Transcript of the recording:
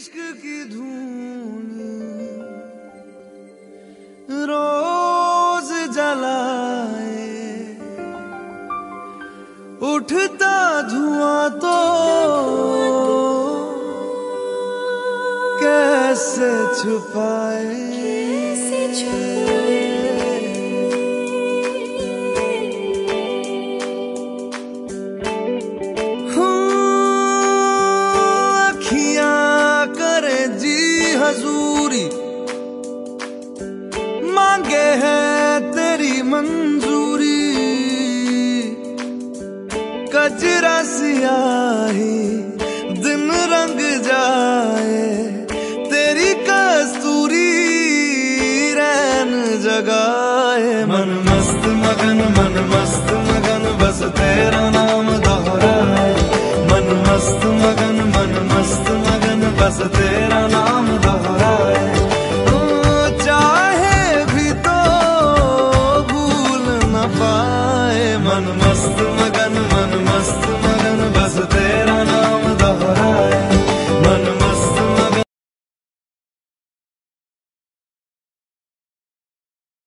इश्क की धून रोज जलाए, उठता धुआं तो कैसे छुपाए। अखियां करे जी हजूरी, मांगे है तेरी मंजूरी। कजरा सियाही दिन रंग जाए, तेरी कस्तूरी रैन जगाए। मन मस्त मगन बस तेरा नाम दोहराए। मन मस्त मगन बस तेरा नाम दोहराए। चाहे भी तो भूल न पाए। मन